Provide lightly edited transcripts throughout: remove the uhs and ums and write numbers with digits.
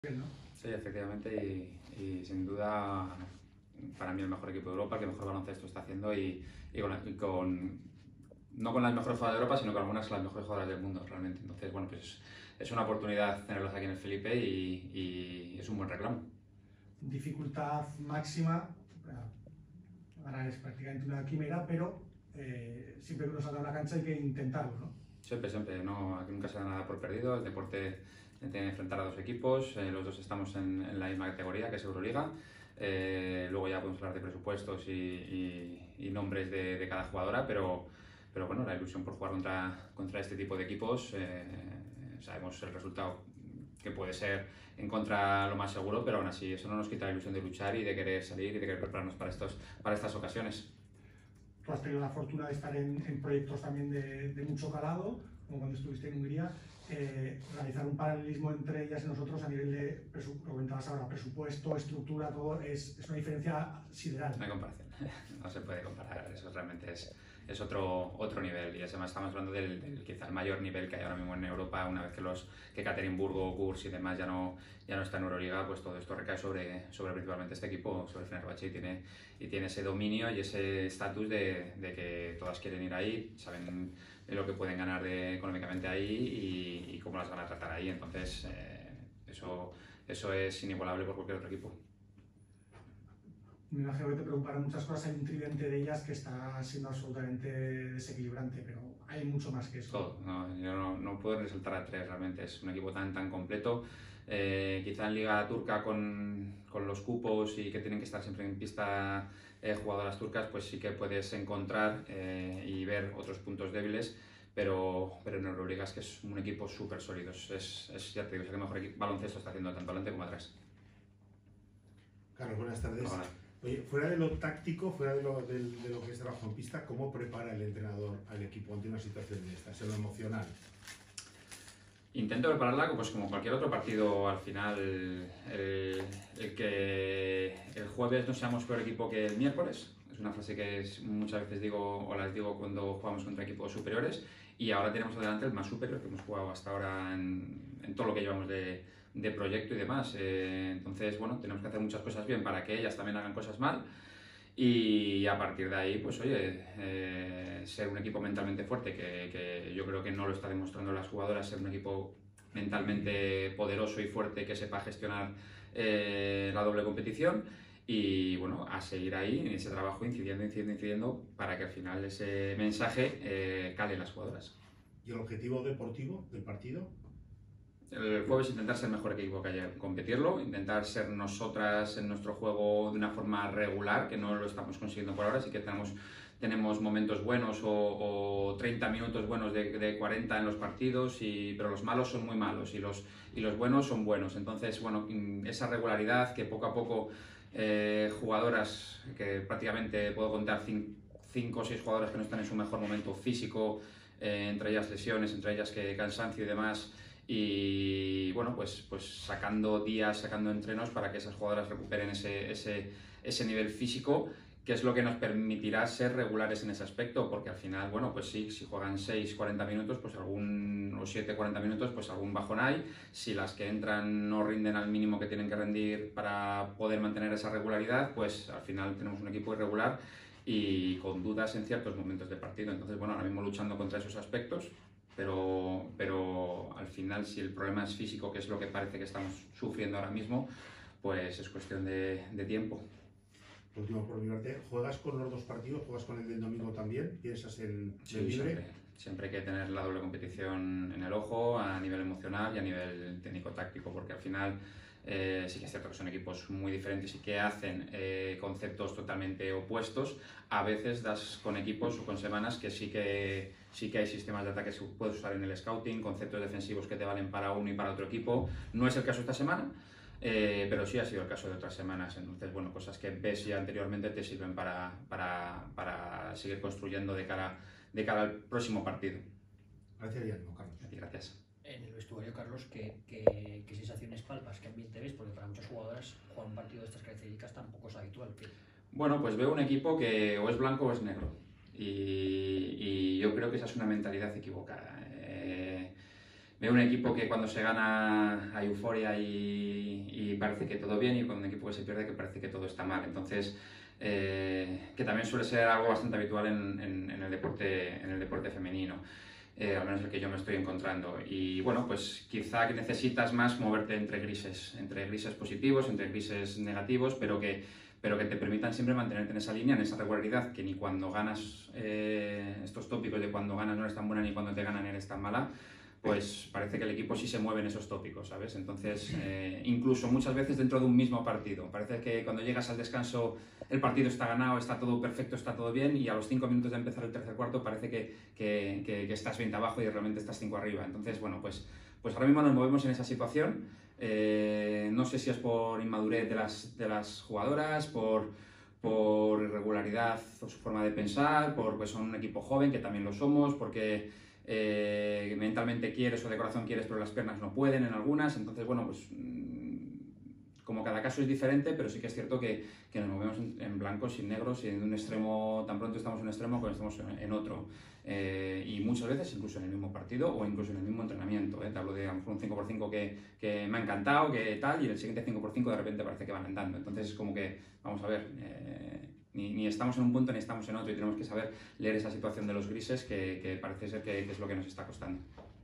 ¿no? Sí, efectivamente, y sin duda para mí el mejor equipo de Europa, el que mejor baloncesto está haciendo no con las mejores jugadoras de Europa, sino con algunas de las mejores jugadoras del mundo realmente. Entonces, bueno, pues es una oportunidad tenerlos aquí en el Felipe y es un buen reclamo. Dificultad máxima, ganar es prácticamente una quimera, pero siempre que uno salga a una cancha hay que intentarlo, ¿no? Siempre, no, aquí nunca se da nada por perdido. El deporte tiene que enfrentar a dos equipos, los dos estamos en la misma categoría, que es Euroliga. Luego ya podemos hablar de presupuestos y nombres de cada jugadora, pero bueno, la ilusión por jugar contra este tipo de equipos, sabemos el resultado que puede ser en contra lo más seguro, pero aún así eso no nos quita la ilusión de luchar y de querer salir y de querer prepararnos para estas ocasiones. Tú has tenido la fortuna de estar en proyectos también de mucho calado, como cuando estuviste en Hungría. Realizar un paralelismo entre ellas y nosotros a nivel de, lo comentabas ahora, presupuesto, estructura, todo, es una diferencia sideral. No hay comparación, no se puede comparar, eso realmente es otro nivel, y además estamos hablando del quizá el mayor nivel que hay ahora mismo en Europa. Una vez que Ekaterimburgo, Kurs y demás ya no está en Euroliga, pues todo esto recae sobre principalmente este equipo, sobre Fenerbahce, y tiene ese dominio y ese estatus de que todas quieren ir ahí, saben lo que pueden ganar económicamente ahí y cómo las van a tratar ahí. Entonces eso es inigualable por cualquier otro equipo. Me imagino que te preocuparán muchas cosas. Hay un tridente de ellas que está siendo absolutamente desequilibrante, pero hay mucho más que eso. Todo, no, yo no puedo resaltar a tres realmente, es un equipo tan completo. Quizá en Liga Turca con los cupos y que tienen que estar siempre en pista jugadoras turcas, pues sí que puedes encontrar y ver otros puntos débiles, pero en Euroliga es que es un equipo súper sólido, ya te digo, es el que mejor baloncesto está haciendo tanto adelante como atrás. Carlos, buenas tardes. Hola. Oye, fuera de lo táctico, fuera de lo que es trabajo en pista, ¿cómo prepara el entrenador al equipo ante una situación de estas, en lo emocional? Intento prepararla pues como cualquier otro partido. Al final, que el jueves no seamos peor equipo que el miércoles es una frase que muchas veces digo, o las digo cuando jugamos contra equipos superiores, y ahora tenemos adelante el más superior que hemos jugado hasta ahora en todo lo que llevamos de proyecto y demás. Entonces, bueno, tenemos que hacer muchas cosas bien para que ellas también hagan cosas mal. Y a partir de ahí, pues oye, ser un equipo mentalmente fuerte, que yo creo que no lo está demostrando las jugadoras, ser un equipo mentalmente poderoso y fuerte que sepa gestionar la doble competición, y bueno, a seguir ahí en ese trabajo, incidiendo para que al final ese mensaje cale en las jugadoras. ¿Y el objetivo deportivo del partido? El jueves intentar ser el mejor equipo que haya, competirlo, intentar ser nosotras en nuestro juego de una forma regular, que no lo estamos consiguiendo por ahora. Sí que tenemos momentos buenos o 30 minutos buenos de 40 en los partidos, pero los malos son muy malos y los buenos son buenos. Entonces, bueno, esa regularidad que poco a poco jugadoras, que prácticamente puedo contar 5 o 6 jugadoras que no están en su mejor momento físico, entre ellas lesiones, entre ellas cansancio y demás. Y bueno, pues sacando días, sacando entrenos para que esas jugadoras recuperen ese nivel físico, que es lo que nos permitirá ser regulares en ese aspecto, porque al final, bueno, pues sí, si juegan 6, 40 minutos, pues o 7, 40 minutos, pues algún bajón hay. Si las que entran no rinden al mínimo que tienen que rendir para poder mantener esa regularidad, pues al final tenemos un equipo irregular y con dudas en ciertos momentos del partido. Entonces, bueno, ahora mismo luchando contra esos aspectos, pero al final, si el problema es físico, que es lo que parece que estamos sufriendo ahora mismo, pues es cuestión de tiempo. Último por mi parte, ¿juegas con los dos partidos? ¿Juegas con el del domingo también? ¿Piensas en Sí, libre? siempre hay que tener la doble competición en el ojo, a nivel emocional y a nivel técnico-táctico, porque al final sí que es cierto que son equipos muy diferentes y que hacen conceptos totalmente opuestos. A veces das con equipos o con semanas que sí que hay sistemas de ataque que puedes usar en el scouting, conceptos defensivos que te valen para uno y para otro equipo. No es el caso esta semana, pero sí ha sido el caso de otras semanas. Entonces, bueno, cosas que ves ya anteriormente te sirven para seguir construyendo de cara al próximo partido. Gracias, Guillermo, Carlos. A ti, gracias. En el vestuario, Carlos, ¿qué sensaciones palpas? ¿Qué ambiente ves? Porque para muchas jugadoras jugar un partido de estas características tampoco es habitual. Bueno, pues veo un equipo que o es blanco o es negro. Y yo creo que esa es una mentalidad equivocada. Veo un equipo que cuando se gana hay euforia y parece que todo bien, y con un equipo que se pierde que parece que todo está mal. Entonces, que también suele ser algo bastante habitual en el deporte femenino. Al menos el que yo me estoy encontrando. Y bueno, pues quizá que necesitas más moverte entre grises positivos, entre grises negativos, pero que te permitan siempre mantenerte en esa línea, en esa regularidad, que ni cuando ganas estos tópicos de cuando ganas no eres tan buena ni cuando te ganan eres tan mala, pues parece que el equipo sí se mueve en esos tópicos, ¿sabes? Entonces, incluso muchas veces dentro de un mismo partido, parece que cuando llegas al descanso el partido está ganado, está todo perfecto, está todo bien, y a los 5 minutos de empezar el tercer cuarto parece que estás 20 abajo y realmente estás 5 arriba. Entonces, bueno, pues ahora mismo nos movemos en esa situación. No sé si es por inmadurez de las jugadoras, por irregularidad o su forma de pensar, porque son un equipo joven, que también lo somos, porque mentalmente quieres o de corazón quieres, pero las piernas no pueden en algunas. Entonces, bueno, pues como cada caso es diferente, pero sí que es cierto que nos movemos en blancos y en negros, y en un extremo, tan pronto estamos en un extremo como estamos en otro. Y muchas veces incluso en el mismo partido o incluso en el mismo entrenamiento. Te hablo de a lo mejor un 5x5 que me ha encantado, que tal, y el siguiente 5x5 de repente parece que van andando. Entonces es como que, vamos a ver, ni estamos en un punto ni estamos en otro, y tenemos que saber leer esa situación de los grises, que parece ser que es lo que nos está costando.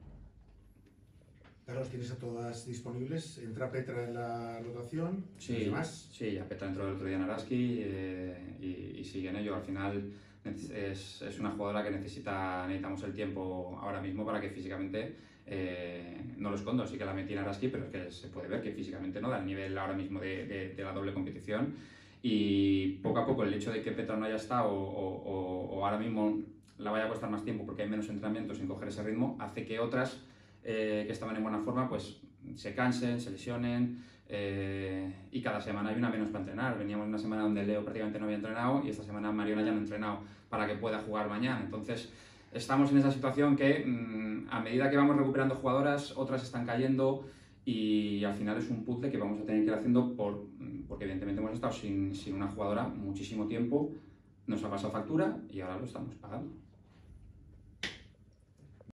Carlos, ¿tienes a todas disponibles? ¿Entra Petra en la rotación? Sí, ¿Demás? sí, ya Petra entró el otro día en Araski y sigue en ello. Al final es una jugadora que necesitamos el tiempo ahora mismo para que físicamente, no lo escondo, sí que la metí en Araski, pero es que se puede ver que físicamente no da el nivel ahora mismo de la doble competición. Y poco a poco el hecho de que Petra no haya estado o ahora mismo la vaya a costar más tiempo porque hay menos entrenamientos en coger ese ritmo, hace que otras que estaban en buena forma pues se cansen, se lesionen, y cada semana hay una menos para entrenar. Veníamos de una semana donde Leo prácticamente no había entrenado, y esta semana Mariona ya no ha entrenado para que pueda jugar mañana. Entonces estamos en esa situación que a medida que vamos recuperando jugadoras, otras están cayendo, y al final es un puzzle que vamos a tener que ir haciendo porque evidentemente hemos estado sin una jugadora muchísimo tiempo, nos ha pasado factura y ahora lo estamos pagando.